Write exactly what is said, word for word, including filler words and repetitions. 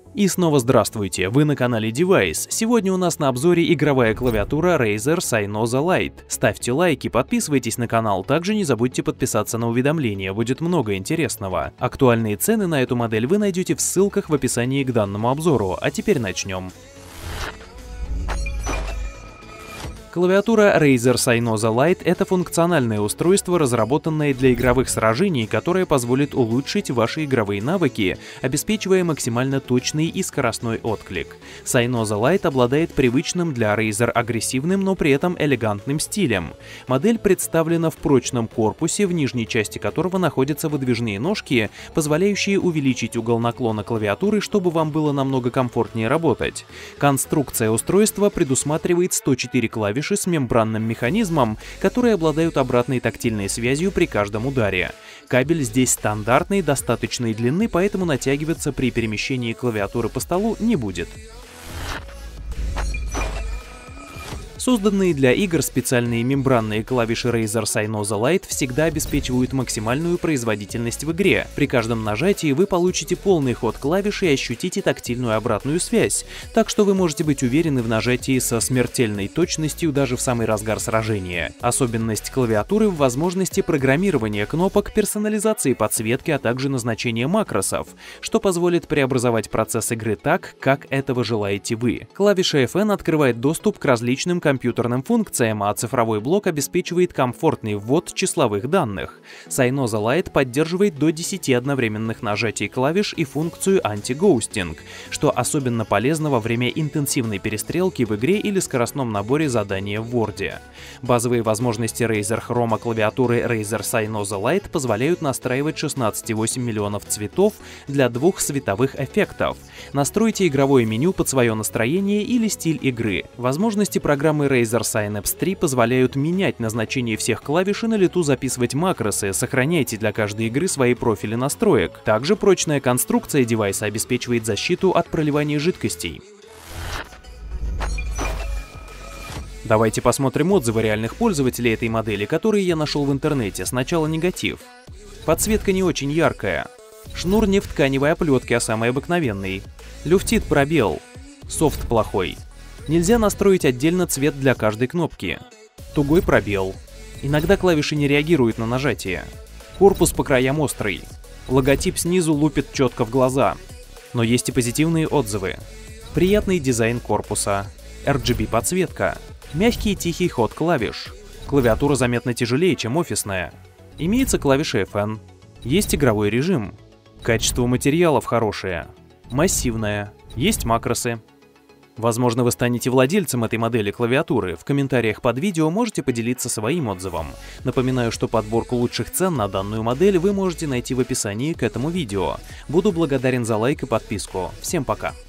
И снова здравствуйте, вы на канале Device. Сегодня у нас на обзоре игровая клавиатура Razer Synoza Lite. Ставьте лайки, подписывайтесь на канал, также не забудьте подписаться на уведомления, будет много интересного. Актуальные цены на эту модель вы найдете в ссылках в описании к данному обзору, а теперь начнем. Клавиатура Razer Synoza Lite — это функциональное устройство, разработанное для игровых сражений, которое позволит улучшить ваши игровые навыки, обеспечивая максимально точный и скоростной отклик. Synoza Lite обладает привычным для Razer агрессивным, но при этом элегантным стилем. Модель представлена в прочном корпусе, в нижней части которого находятся выдвижные ножки, позволяющие увеличить угол наклона клавиатуры, чтобы вам было намного комфортнее работать. Конструкция устройства предусматривает сто четыре клавиши с мембранным механизмом, которые обладают обратной тактильной связью при каждом ударе. Кабель здесь стандартный, достаточной длины, поэтому натягиваться при перемещении клавиатуры по столу не будет. Созданные для игр специальные мембранные клавиши Razer Synoza Lite всегда обеспечивают максимальную производительность в игре. При каждом нажатии вы получите полный ход клавиш и ощутите тактильную обратную связь, так что вы можете быть уверены в нажатии со смертельной точностью даже в самый разгар сражения. Особенность клавиатуры в возможности программирования кнопок, персонализации подсветки, а также назначения макросов, что позволит преобразовать процесс игры так, как этого желаете вы. Клавиша эф эн открывает доступ к различным компьютерным функциям, а цифровой блок обеспечивает комфортный ввод числовых данных. Synoza Lite поддерживает до десяти одновременных нажатий клавиш и функцию анти-гоустинг, что особенно полезно во время интенсивной перестрелки в игре или скоростном наборе задания в Word. Базовые возможности Razer Chroma клавиатуры Razer Synoza Lite позволяют настраивать шестнадцать целых восемь десятых миллионов цветов для двух световых эффектов. Настройте игровое меню под свое настроение или стиль игры. Возможности программы Razer Synapse три позволяют менять назначение всех клавиш и на лету записывать макросы, сохраняйте для каждой игры свои профили настроек. Также прочная конструкция девайса обеспечивает защиту от проливания жидкостей. Давайте посмотрим отзывы реальных пользователей этой модели, которые я нашел в интернете. Сначала негатив. Подсветка не очень яркая. Шнур не в тканевой оплетке, а самый обыкновенный. Люфтит пробел. Софт плохой. Нельзя настроить отдельно цвет для каждой кнопки. Тугой пробел. Иногда клавиши не реагируют на нажатие. Корпус по краям острый. Логотип снизу лупит четко в глаза. Но есть и позитивные отзывы. Приятный дизайн корпуса. эр джи би подсветка. Мягкий и тихий ход клавиш. Клавиатура заметно тяжелее, чем офисная. Имеется клавиша эф эн. Есть игровой режим. Качество материалов хорошее. Массивное. Есть макросы. Возможно, вы станете владельцем этой модели клавиатуры. В комментариях под видео можете поделиться своим отзывом. Напоминаю, что подборку лучших цен на данную модель вы можете найти в описании к этому видео. Буду благодарен за лайк и подписку. Всем пока!